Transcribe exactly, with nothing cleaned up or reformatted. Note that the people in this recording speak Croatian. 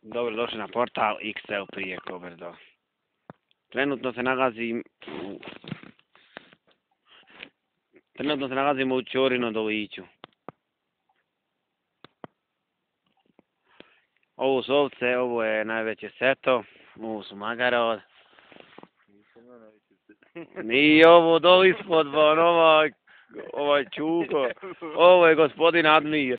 Dobro došli na portal X L prije Koberdo. Trenutno se nalazim u... Trenutno se nalazimo u Ćorino Doliću. Ovo su ovce, ovo je najveće seto, ovo su magare. Nije ovo doli ispod, ovaj, ovaj Čuko, ovo je gospodin Admir.